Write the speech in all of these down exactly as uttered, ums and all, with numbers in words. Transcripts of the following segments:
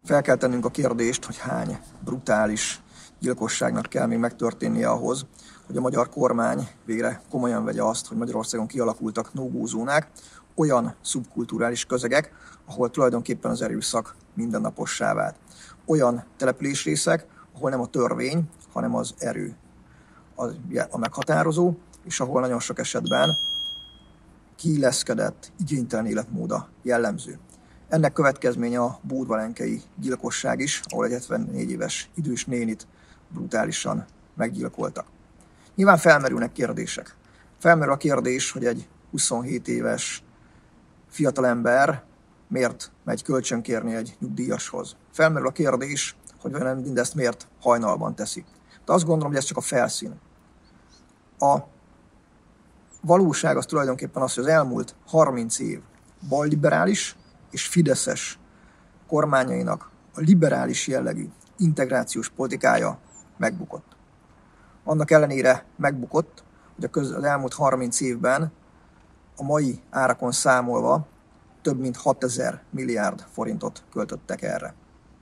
Fel kell tennünk a kérdést, hogy hány brutális gyilkosságnak kell még megtörténnie ahhoz, hogy a magyar kormány végre komolyan vegye azt, hogy Magyarországon kialakultak no-go zónák, olyan szubkulturális közegek, ahol tulajdonképpen az erőszak mindennapossá vált. Olyan településrészek, ahol nem a törvény, hanem az erő a meghatározó, és ahol nagyon sok esetben kiilleszkedett, igénytelen életmód jellemző. Ennek következménye a bódvalenkei gyilkosság is, ahol egy hetvennégy éves idős nénit brutálisan meggyilkoltak. Nyilván felmerülnek kérdések. Felmerül a kérdés, hogy egy huszonhét éves fiatalember miért megy kölcsönkérni egy nyugdíjashoz. Felmerül a kérdés, hogy mindezt miért hajnalban teszi. De azt gondolom, hogy ez csak a felszín. A valóság az tulajdonképpen az, hogy az elmúlt harminc év balliberális és fideszes kormányainak a liberális jellegű integrációs politikája megbukott. Annak ellenére megbukott, hogy a köz, az elmúlt harminc évben a mai árakon számolva több mint hatezer milliárd forintot költöttek erre.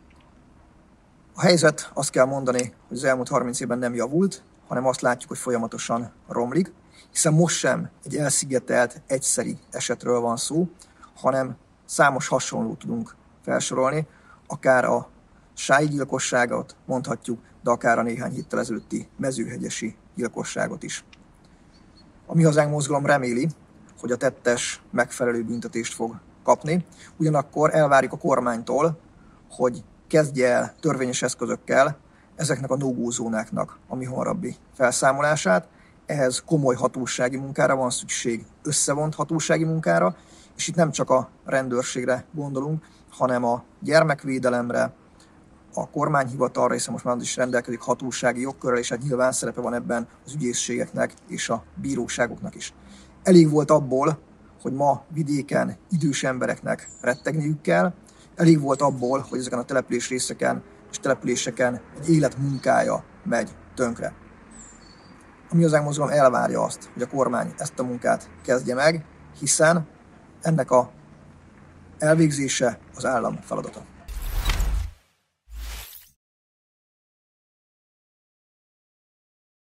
A helyzet, azt kell mondani, hogy az elmúlt harminc évben nem javult, hanem azt látjuk, hogy folyamatosan romlik, hiszen most sem egy elszigetelt, egyszeri esetről van szó, hanem számos hasonlót tudunk felsorolni, akár a Sályi gyilkosságot mondhatjuk, de akár a néhány héttel ezelőtti mezőhegyesi gyilkosságot is. A Mi Hazánk mozgalom reméli, hogy a tettes megfelelő büntetést fog kapni, ugyanakkor elvárjuk a kormánytól, hogy kezdje el törvényes eszközökkel ezeknek a no-go zónáknak a mihamarabbi felszámolását. Ehhez komoly hatósági munkára van szükség, összevont hatósági munkára, és itt nem csak a rendőrségre gondolunk, hanem a gyermekvédelemre, a kormányhivatalra, hiszen most már az is rendelkezik hatósági jogkörrel, és hát nyilván szerepe van ebben az ügyészségeknek és a bíróságoknak is. Elég volt abból, hogy ma vidéken idős embereknek rettegniük kell, elég volt abból, hogy ezeken a település részeken és településeken egy élet munkája megy tönkre. A Mi Hazánk mozgalom elvárja azt, hogy a kormány ezt a munkát kezdje meg, hiszen ennek a elvégzése az állam feladata.